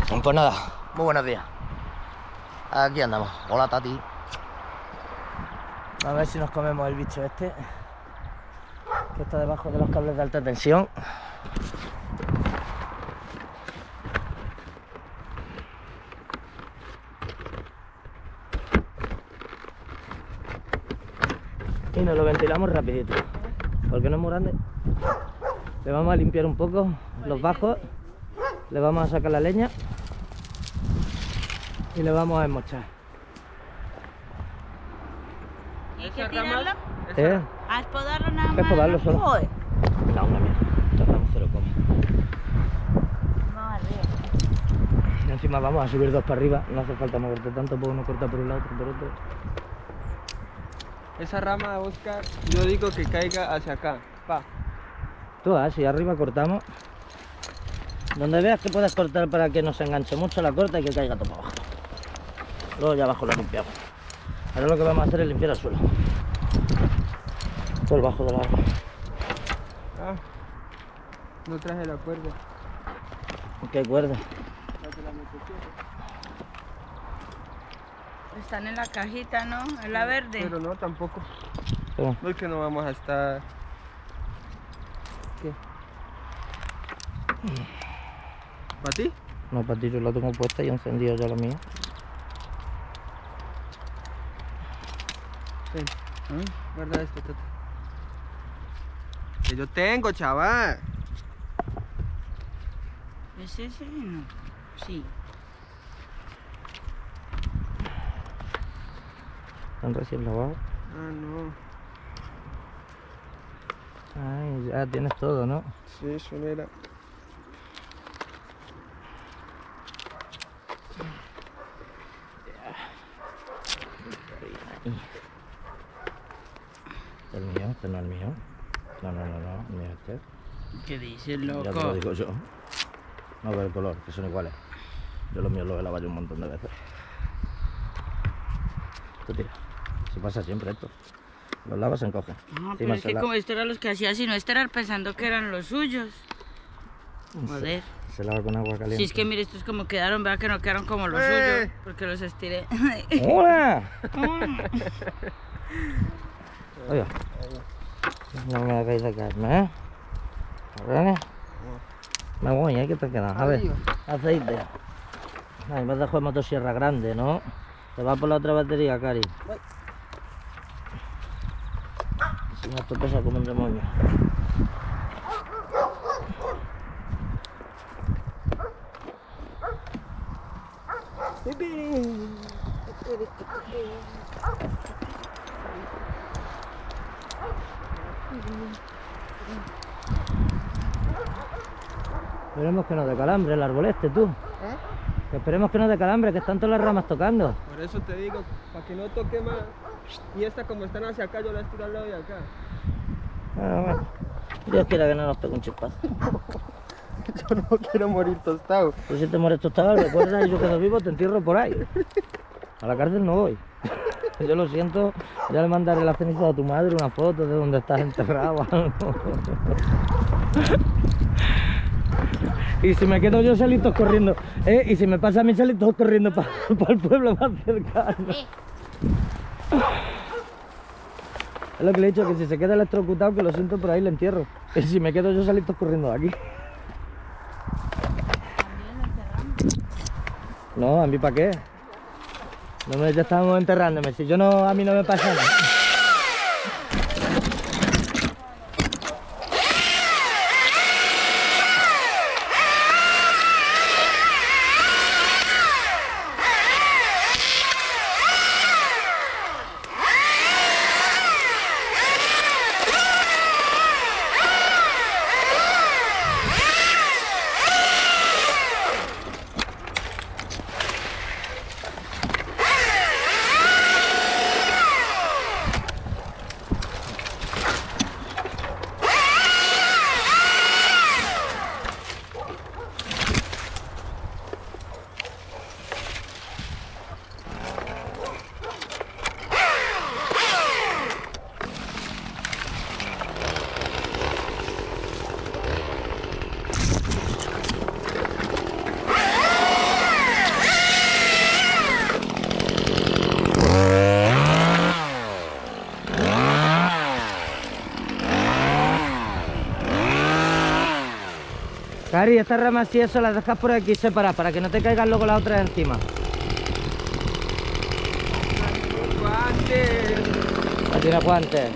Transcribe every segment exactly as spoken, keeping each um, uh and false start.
Pues nada, muy buenos días. Aquí andamos. Hola, Tati. A ver si nos comemos el bicho este, que está debajo de los cables de alta tensión. Y nos lo ventilamos rapidito, porque no es muy grande. Le vamos a limpiar un poco los bajos, le vamos a sacar la leña y le vamos a desmochar. ¿Y qué tirarlo? ¿Eh? ¿A podarlo nada más? Es podarlo solo. Joder. No, una mierda. Tratamos cero coma. Vamos arriba. Y encima vamos a subir dos para arriba, no hace falta moverte tanto, porque uno corta por un lado, otro por otro. Esa rama, Oscar, yo digo que caiga hacia acá, pa. Tú vas, y arriba cortamos. Donde veas que puedes cortar para que no se enganche mucho la corta y que caiga todo para abajo. Luego ya abajo lo limpiamos. Ahora lo que vamos a hacer es limpiar el suelo. Todo el bajo del árbol. Ah, no traje la cuerda. ¿Qué cuerda? La de la motocicleta. Están en la cajita, ¿no? En la verde. Pero no, tampoco. ¿Cómo? No es que no vamos a estar... ¿Qué? ¿Para ti? No, para ti yo la tengo puesta y encendido ya la mía. Ven. Ah, guarda esto, Tata. Que yo tengo, chaval. ¿Es ese? No. Sí. ¿Están recién lavados? Ah, no. Ay, ya tienes todo, ¿no? Sí, eso no era. Este es el mío, este no es el mío. No, no, no, no, el mío es este. ¿Qué dices, Ya te lo loco? digo yo. No veo el color, que son iguales. Yo los míos los he lavado yo un montón de veces. Esto tira. Se pasa siempre esto. Los lavas se encogen. No, Encima pero es se que la- como esto era los que hacía, si no este era pensando que eran los suyos. Joder. Se, se lava con agua caliente. Si es que mire, estos como quedaron, vea que no quedaron como los ¡Eh! suyos, porque los estiré. ¡Hola! Oiga. No me hagáis de caerme, ¿eh? ¿Vale? Me voy, ¿eh? ¿Qué te queda? A ver, aceite. Ay, me has dejado de motosierra grande, ¿no? Te va por la otra batería, Cari. Si no, esto pesa como un demonio. Esperemos que no de calambre el árbol este, tú. ¿Eh? Que esperemos que no de calambre, que están todas las ramas tocando. Por eso te digo, para que no toque más. Y esta como están hacia acá, yo la estiro al lado de acá. Bueno, bueno. Dios quiera que no nos pegue un chispazo. Yo no quiero morir tostado. Pues si te mueres tostado, recuerda, y yo quedo vivo, te entierro por ahí. A la cárcel no voy. Yo lo siento, ya le mandaré la ceniza a tu madre, una foto de donde estás enterrado o algo. Y si me quedo yo, salís todos corriendo. ¿Eh? Y si me pasa a mí, salís todos corriendo para pa el pueblo más cercano. Es lo que le he dicho, que si se queda electrocutado, que lo siento, por ahí le entierro. Y si me quedo yo, salís todos corriendo de aquí. No, ¿a mí para qué? No me, ya estábamos enterrándome. Si yo no, a mí no me pasa nada. Cari, estas ramas y eso las dejas por aquí separadas para que no te caigan luego las otras encima. Guantes. No tiene guantes.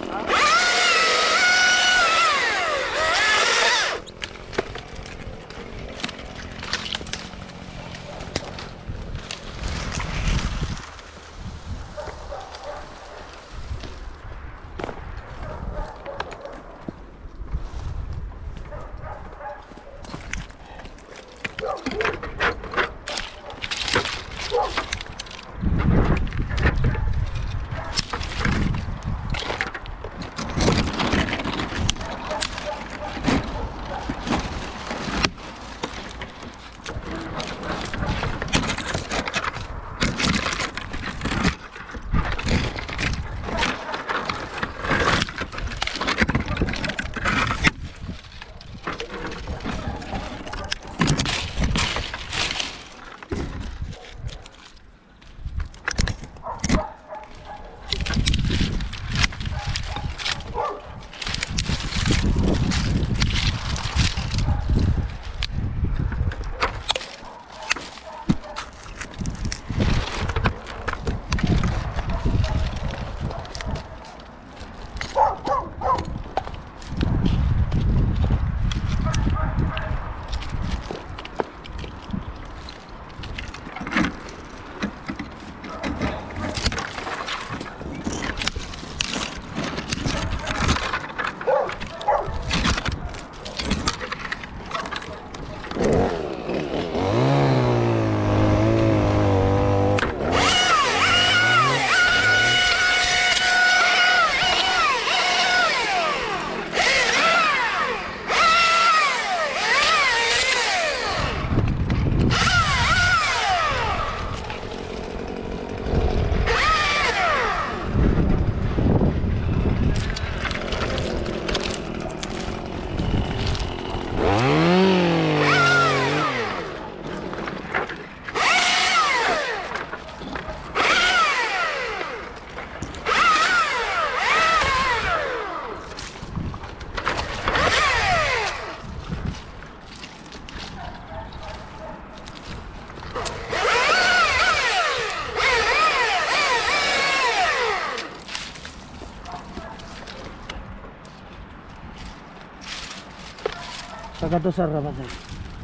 Saca todas esas ramas de ahí.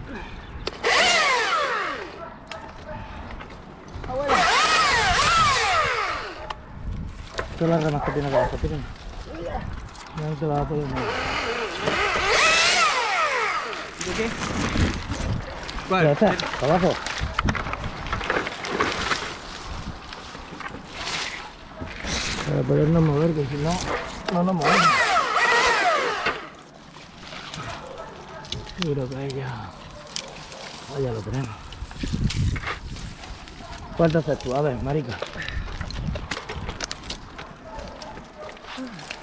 Todas las ramas que tiene abajo, tienen. No te las va a poder mover. ¿De qué? Ya ¿Cuál? está, para abajo. Para podernos mover, que si no, no nos movemos. Yo creo que ahí ya, ahí ya lo tenemos. ¿Cuánto haces tú? A ver, marica.